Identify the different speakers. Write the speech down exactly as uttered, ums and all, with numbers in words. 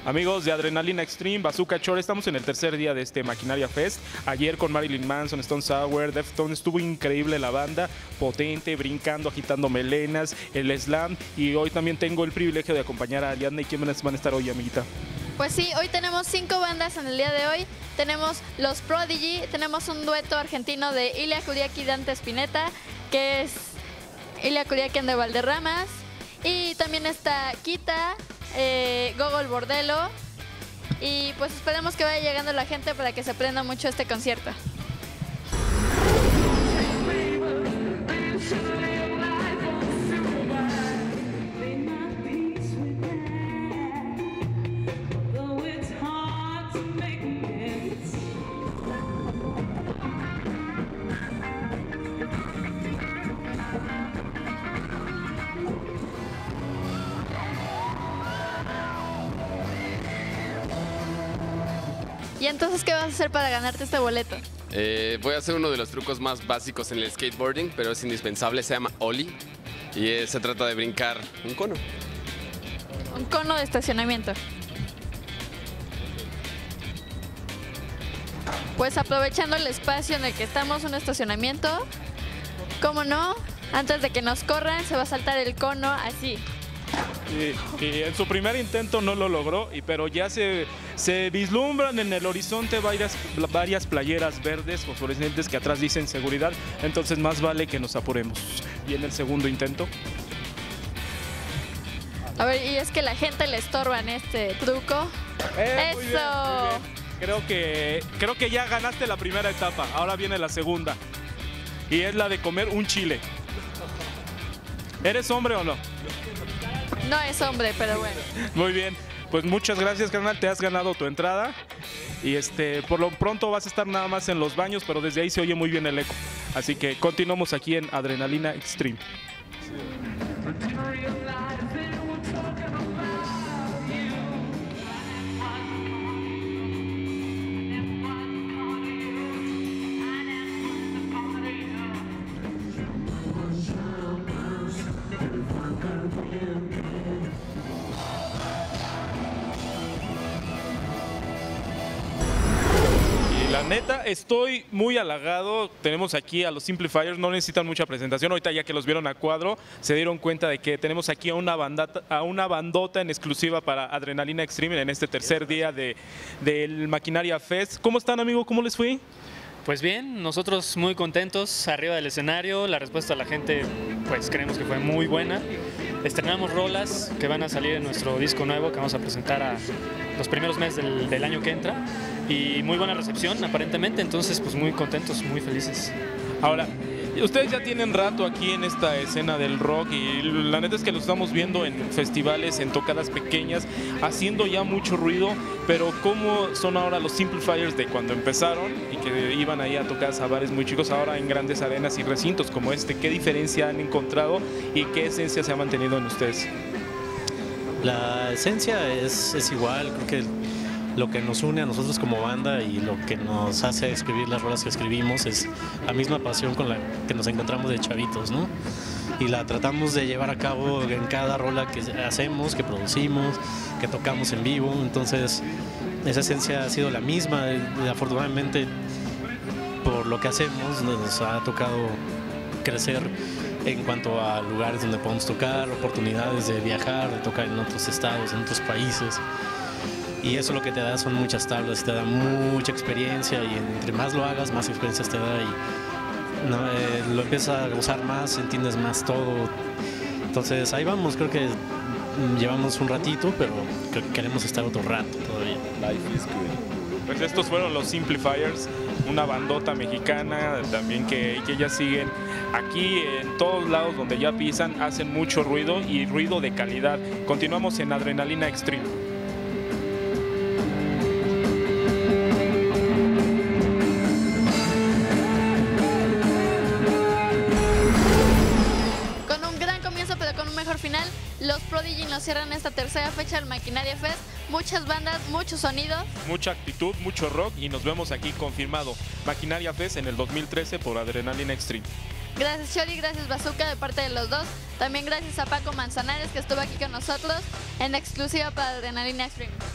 Speaker 1: Amigos de Adrenalina Extreme, Bazooka Chore, estamos en el tercer día de este Maquinaria Fest. Ayer con Marilyn Manson, Stone Sour, Deftones, estuvo increíble la banda, potente, brincando, agitando melenas, el slam. Y hoy también tengo el privilegio de acompañar a Ariadna. ¿Y quiénes van a estar hoy, amiguita?
Speaker 2: Pues sí, hoy tenemos cinco bandas en el día de hoy. Tenemos los Prodigy, tenemos un dueto argentino de Ilia Kuriaki y Dante Spinetta, que es Ilia Kuriaki de Valderramas. Y también está Kita, eh, Gogol Bordello. Y pues esperemos que vaya llegando la gente para que se prenda mucho este concierto. ¿Y entonces qué vas a hacer para ganarte este boleto?
Speaker 3: Eh, voy a hacer uno de los trucos más básicos en el skateboarding, pero es indispensable, se llama ollie y eh, se trata de brincar un cono.
Speaker 2: Un cono de estacionamiento. Pues aprovechando el espacio en el que estamos, un estacionamiento, ¿cómo no? Antes de que nos corran, se va a saltar el cono así.
Speaker 1: Y, y en su primer intento no lo logró, y, pero ya se, se vislumbran en el horizonte varias, varias playeras verdes fosforescentes que atrás dicen seguridad, entonces más vale que nos apuremos. Y en el segundo intento.
Speaker 2: A ver, y es que la gente le estorba en este truco.
Speaker 1: Eh,
Speaker 2: ¡Eso!
Speaker 1: Muy bien, muy bien. Creo que, creo que ya ganaste la primera etapa, ahora viene la segunda. Y es la de comer un chile. ¿Eres hombre o no?
Speaker 2: No es hombre, pero bueno.
Speaker 1: Muy bien, pues muchas gracias, carnal, te has ganado tu entrada. Y este, por lo pronto vas a estar nada más en los baños, pero desde ahí se oye muy bien el eco. Así que continuamos aquí en Adrenalina Extreme. La neta, estoy muy halagado. Tenemos aquí a los Simplifiers, no necesitan mucha presentación. Ahorita ya que los vieron a cuadro, se dieron cuenta de que tenemos aquí a una, bandata, a una bandota en exclusiva para Adrenalina Extreme en este tercer día de, del Maquinaria Fest. ¿Cómo están, amigo? ¿Cómo les fue?
Speaker 4: Pues bien, nosotros muy contentos arriba del escenario. La respuesta de la gente, pues creemos que fue muy buena. Estrenamos rolas que van a salir en nuestro disco nuevo que vamos a presentar a los primeros meses del, del año que entra. Y muy buena recepción aparentemente, entonces pues muy contentos, muy felices.
Speaker 1: Ahora, ustedes ya tienen rato aquí en esta escena del rock y la neta es que lo estamos viendo en festivales, en tocadas pequeñas, haciendo ya mucho ruido, pero ¿cómo son ahora los Simplifiers de cuando empezaron y que iban ahí a tocadas a bares muy chicos, ahora en grandes arenas y recintos como este? ¿Qué diferencia han encontrado y qué esencia se ha mantenido en ustedes?
Speaker 5: La esencia es, es igual, creo que lo que nos une a nosotros como banda y lo que nos hace escribir las rolas que escribimos es la misma pasión con la que nos encontramos de chavitos, ¿no? Y la tratamos de llevar a cabo en cada rola que hacemos, que producimos, que tocamos en vivo. Entonces esa esencia ha sido la misma. Afortunadamente, por lo que hacemos nos ha tocado crecer en cuanto a lugares donde podemos tocar, oportunidades de viajar, de tocar en otros estados, en otros países. Y eso lo que te da son muchas tablas, te da mucha experiencia y entre más lo hagas, más experiencias te da y no, eh, lo empiezas a gozar más, entiendes más todo. Entonces ahí vamos, creo que llevamos un ratito, pero creo que queremos estar otro rato todavía.
Speaker 1: Life is good. Pues estos fueron los Simplifiers, una bandota mexicana también que, que ya siguen aquí en todos lados donde ya pisan, hacen mucho ruido y ruido de calidad. Continuamos en Adrenalina Extreme.
Speaker 2: Final, los Prodigy nos cierran esta tercera fecha del Maquinaria Fest. Muchas bandas, mucho sonido,
Speaker 1: mucha actitud, mucho rock y nos vemos aquí confirmado. Maquinaria Fest en el dos mil trece por Adrenalina Extreme.
Speaker 2: Gracias Chori, gracias Bazooka de parte de los dos. También gracias a Paco Manzanares que estuvo aquí con nosotros en exclusiva para Adrenalina Extreme.